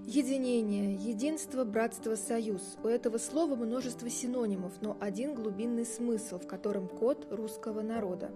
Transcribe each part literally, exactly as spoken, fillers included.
Единение, единство, братство, союз. У этого слова множество синонимов, но один глубинный смысл, в котором код русского народа.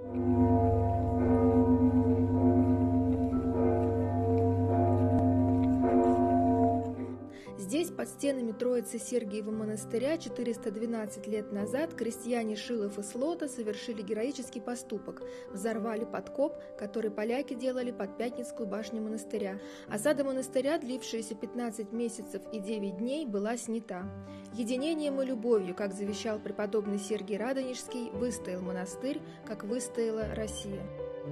Здесь, под стенами Троицы Сергиева монастыря, четыреста двенадцать лет назад крестьяне Шилов и Слота совершили героический поступок – взорвали подкоп, который поляки делали под Пятницкую башню монастыря. Осада монастыря, длившаяся пятнадцать месяцев и девять дней, была снята. Единением и любовью, как завещал преподобный Сергий Радонежский, выстоял монастырь, как выстояла Россия.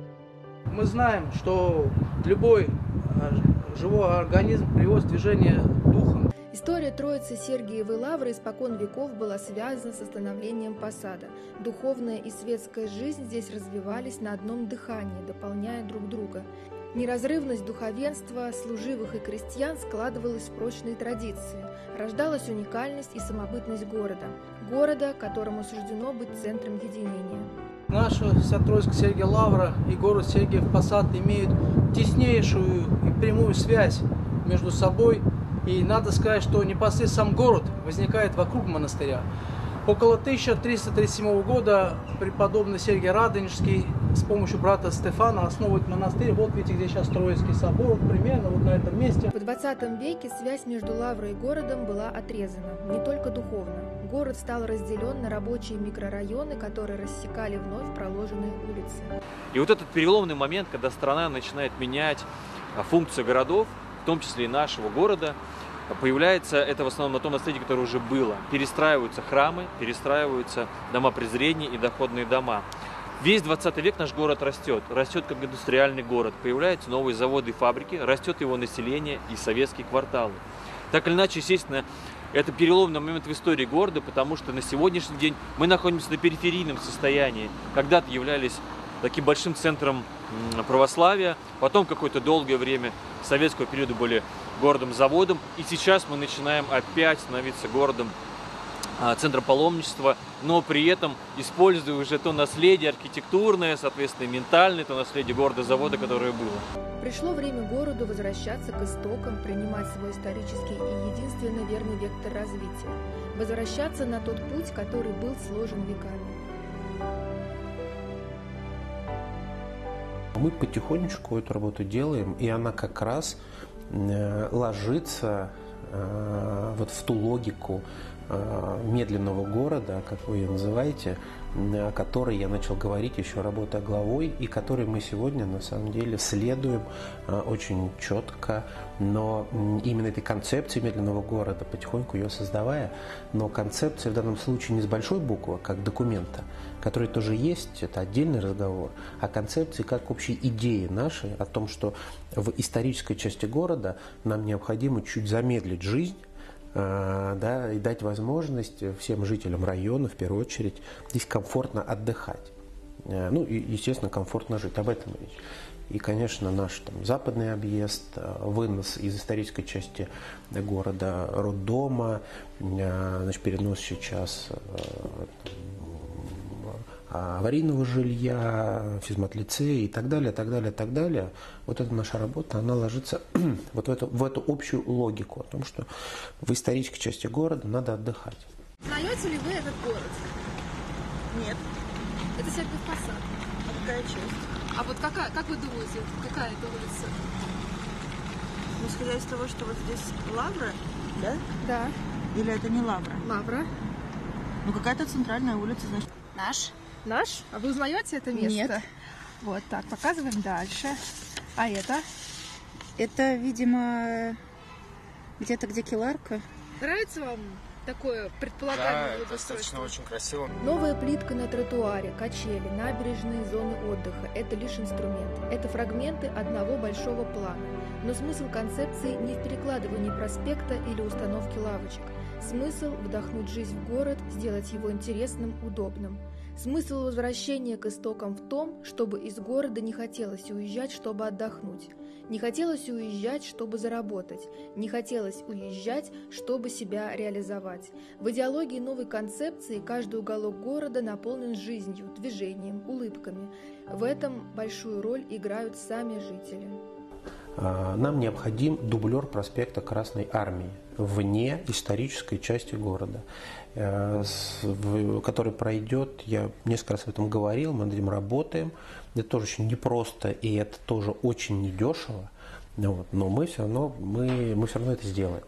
Мы знаем, что любой живой организм приводит в движение духом. История Троицы Сергиевой лавры испокон веков была связана с становлением посада. Духовная и светская жизнь здесь развивались на одном дыхании, дополняя друг друга. Неразрывность духовенства, служивых и крестьян складывалась в прочные традиции. Рождалась уникальность и самобытность города. Города, которому суждено быть центром единения. Наша Свято-Троицкая Сергиева лавра и город Сергиев Посад имеют теснейшую и прямую связь между собой. И надо сказать, что непосредственно сам город возникает вокруг монастыря. Около тысяча триста тридцать седьмого года преподобный Сергий Радонежский с помощью брата Стефана основывает монастырь. Вот видите, где сейчас Троицкий собор, вот примерно вот на этом месте. В двадцатом веке связь между лаврой и городом была отрезана, не только духовно. Город стал разделен на рабочие микрорайоны, которые рассекали вновь проложенные улицы. И вот этот переломный момент, когда страна начинает менять функцию городов, в том числе и нашего города, появляется это в основном на том наследии, которое уже было. Перестраиваются храмы, перестраиваются дома презрения и доходные дома. Весь двадцатый век наш город растет, растет как индустриальный город, появляются новые заводы и фабрики, растет его население и советские кварталы. Так или иначе, естественно, это переломный момент в истории города, потому что на сегодняшний день мы находимся на периферийном состоянии. Когда-то являлись таким большим центром православия, потом какое-то долгое время советского периода были городом-заводом, и сейчас мы начинаем опять становиться городом, центром паломничества, но при этом используя уже то наследие архитектурное, соответственно, ментальное, то наследие города-завода, которое было. Пришло время городу возвращаться к истокам, принимать свой исторический и единственно верный вектор развития, возвращаться на тот путь, который был сложен веками. Мы потихонечку эту работу делаем, и она как раз ложится вот в ту логику медленного города, как вы ее называете, о которой я начал говорить еще работая главой, и которой мы сегодня на самом деле следуем очень четко, но именно этой концепции медленного города, потихоньку ее создавая, но концепция в данном случае не с большой буквы, как документа, который тоже есть, это отдельный разговор, а концепции как общей идеи нашей о том, что в исторической части города нам необходимо чуть замедлить жизнь, да, и дать возможность всем жителям района, в первую очередь, здесь комфортно отдыхать. Ну и, естественно, комфортно жить. Об этом речь. И, конечно, наш там, западный объезд, вынос из исторической части города роддома, значит, перенос сейчас аварийного жилья, физмат-лицея и так далее, так далее, так далее. Вот эта наша работа, она ложится вот в эту, в эту общую логику о том, что в исторической части города надо отдыхать. Знаете ли вы этот город? Нет. Это Сергиев Посад. А какая часть? А вот какая, как вы думаете, какая это улица? Ну, исходя из того, что вот здесь лавра, да? Да. Или это не лавра? Лавра. Ну, какая-то центральная улица, значит. Наш. Наш? А вы узнаете это место? Нет. Вот так, показываем дальше. А это? Это, видимо, где-то где Келарка. Нравится вам такое предполагаемое да, достаточно очень красиво. Новая плитка на тротуаре, качели, набережные, зоны отдыха – это лишь инструмент. Это фрагменты одного большого плана. Но смысл концепции не в перекладывании проспекта или установке лавочек. Смысл – вдохнуть жизнь в город, сделать его интересным, удобным. Смысл возвращения к истокам в том, чтобы из города не хотелось уезжать, чтобы отдохнуть. Не хотелось уезжать, чтобы заработать. Не хотелось уезжать, чтобы себя реализовать. В идеологии новой концепции каждый уголок города наполнен жизнью, движением, улыбками. В этом большую роль играют сами жители. нам необходим дублер проспекта Красной Армии вне исторической части города, который пройдет, я несколько раз об этом говорил, мы над этим работаем. Это тоже очень непросто, и это тоже очень недешево, вот, но мы все равно, мы, мы все равно это сделаем.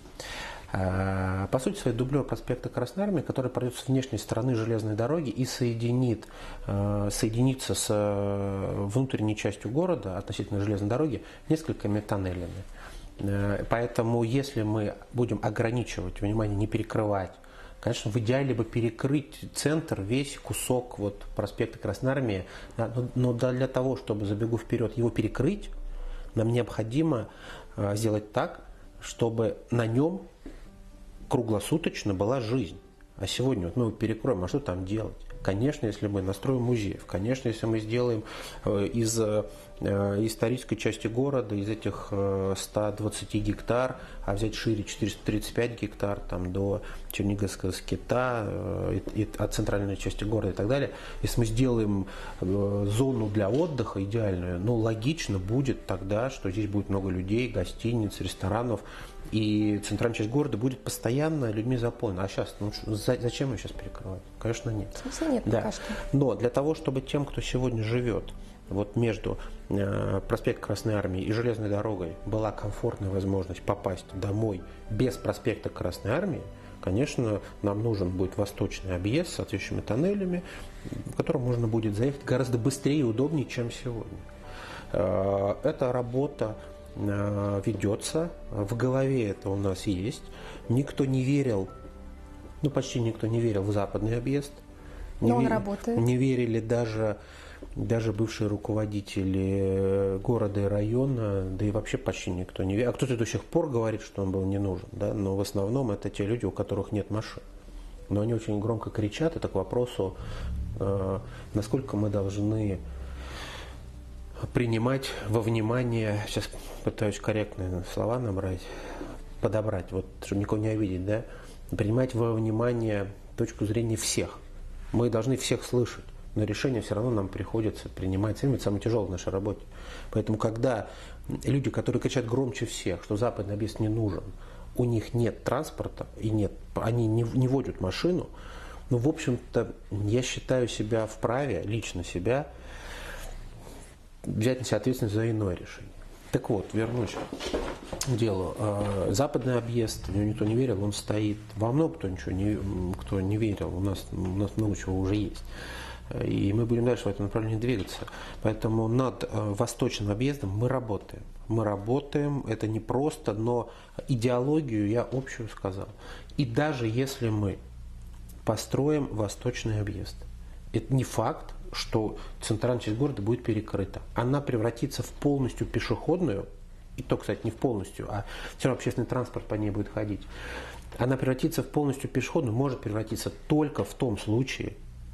По сути своей, дублер проспекта Красной Армии, который пройдет с внешней стороны железной дороги и соединит, соединится с внутренней частью города относительно железной дороги несколькими тоннелями. Поэтому, если мы будем ограничивать, внимание, не перекрывать, конечно, в идеале бы перекрыть центр, весь кусок вот проспекта Красной Армии, да, но, но для того, чтобы, забегу вперед, его перекрыть, нам необходимо сделать так, чтобы на нем круглосуточно была жизнь. А сегодня вот мы его перекроем, а что там делать? Конечно, если мы настроим музеев, конечно, если мы сделаем из исторической части города, из этих ста двадцати гектар, а взять шире четыреста тридцать пять гектар, там, до Черниговского скита, и, и, от центральной части города и так далее, если мы сделаем зону для отдыха идеальную, ну, логично будет тогда, что здесь будет много людей, гостиниц, ресторанов, и центральная часть города будет постоянно людьми заполнена. А сейчас, ну, зачем ее сейчас перекрывать? Конечно, нет. Смысла нет, да. пока что. Но для того, чтобы тем, кто сегодня живет вот между э, проспектом Красной Армии и железной дорогой, была комфортная возможность попасть домой без проспекта Красной Армии, конечно, нам нужен будет восточный объезд с соответствующими тоннелями, в котором можно будет заехать гораздо быстрее и удобнее, чем сегодня. Э, эта работа э, ведется, в голове это у нас есть. Никто не верил, ну почти никто не верил в западный объезд. Не Но он ве- работает. Не верили даже, даже бывшие руководители города и района, да и вообще почти никто не верил. А кто-то до сих пор говорит, что он был не нужен, да? Но в основном это те люди, у которых нет машин. Но они очень громко кричат. Это к вопросу, э, насколько мы должны принимать во внимание, сейчас пытаюсь корректные слова набрать, подобрать, вот, чтобы никого не обидеть, да? Принимать во внимание точку зрения всех. Мы должны всех слышать, но решение все равно нам приходится принимать. Это самое тяжелое в нашей работе. Поэтому, когда люди, которые кричат громче всех, что западный объезд не нужен, у них нет транспорта, и нет, они не, не водят машину, ну, в общем-то, я считаю себя вправе, лично себя, взять на себя ответственность за иное решение. Так вот, вернусь к делу. Западный объезд, в него никто не верил, он стоит. Во много кто ничего не, кто не верил, у нас, у нас много чего уже есть. И мы будем дальше в этом направлении двигаться. Поэтому над восточным объездом мы работаем. Мы работаем, это не просто, но идеологию я общую сказал. И даже если мы построим восточный объезд, это не факт, что центральная часть города будет перекрыта. Она превратится в полностью пешеходную, и то, кстати, не в полностью, а все равно общественный транспорт по ней будет ходить. Она превратится в полностью пешеходную, может превратиться только в том случае,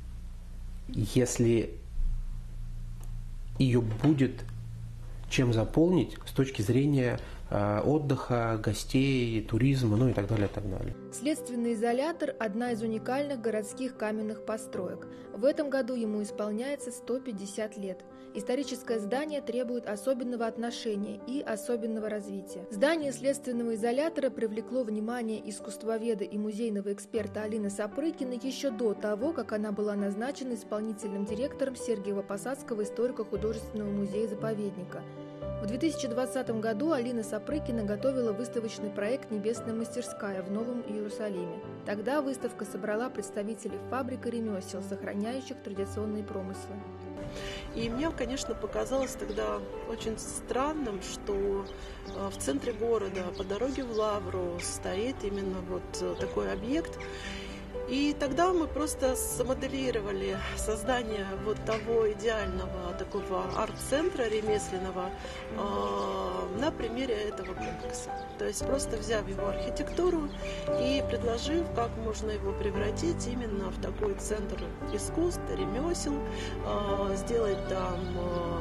если ее будет чем заполнить с точки зрения э, отдыха, гостей, туризма, ну и так далее, и так далее. Следственный изолятор – одна из уникальных городских каменных построек. В этом году ему исполняется сто пятьдесят лет. Историческое здание требует особенного отношения и особенного развития. Здание следственного изолятора привлекло внимание искусствоведа и музейного эксперта Алины Сапрыкиной еще до того, как она была назначена исполнительным директором Сергиево-Посадского историко-художественного музея-заповедника. В две тысячи двадцатом году Алина Сапрыкина готовила выставочный проект «Небесная мастерская» в Новом Иерусалиме. Тогда выставка собрала представителей фабрик и ремесел, сохраняющих традиционные промыслы. И мне, конечно, показалось тогда очень странным, что в центре города, по дороге в Лавру, стоит именно вот такой объект. И тогда мы просто смоделировали создание вот того идеального такого арт-центра ремесленного э, на примере этого комплекса. То есть просто взяв его архитектуру и предложив, как можно его превратить именно в такой центр искусств, ремесел, э, сделать там э,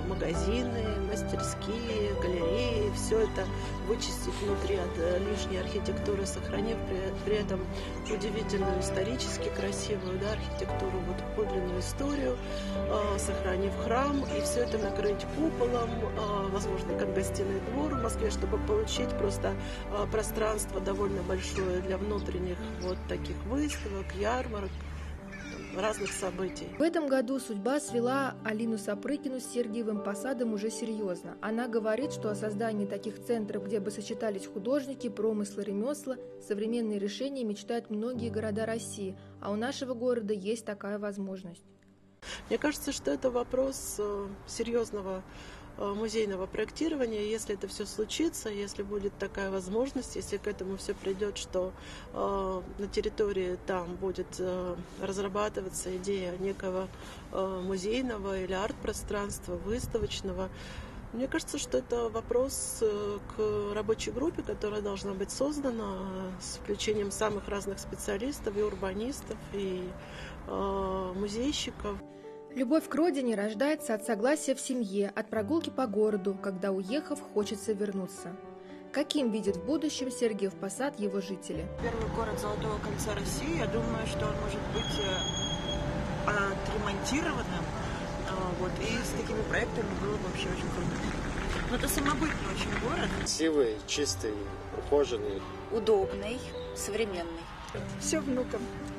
магазины, мастерские, галереи, все это вычистить внутри от лишней архитектуры, сохранив при, при этом удивительную исторически красивую, да, архитектуру, вот подлинную историю, э, сохранив храм, и все это накрыть куполом, э, возможно, как гостиный двор в Москве, чтобы получить просто э, пространство довольно большое для внутренних вот таких выставок, ярмарок, разных событий. В этом году судьба свела Алину Сапрыкину с Сергиевым Посадом уже серьезно. Она говорит, что о создании таких центров, где бы сочетались художники, промыслы, ремесла, современные решения мечтают многие города России, а у нашего города есть такая возможность. Мне кажется, что это вопрос серьезного музейного проектирования. Если это все случится, если будет такая возможность, если к этому все придет, что э, на территории там будет э, разрабатываться идея некого э, музейного или арт-пространства, выставочного, мне кажется, что это вопрос э, к рабочей группе, которая должна быть создана э, с включением самых разных специалистов, и урбанистов, и э, музейщиков. Любовь к родине рождается от согласия в семье, от прогулки по городу, когда, уехав, хочется вернуться. Каким видит в будущем Сергиев Посад его жители? Первый город Золотого кольца России, я думаю, что он может быть отремонтированным. Вот, и с такими проектами было бы вообще очень круто. Но это самобытный очень город. Красивый, чистый, ухоженный. Удобный, современный. Все внукам.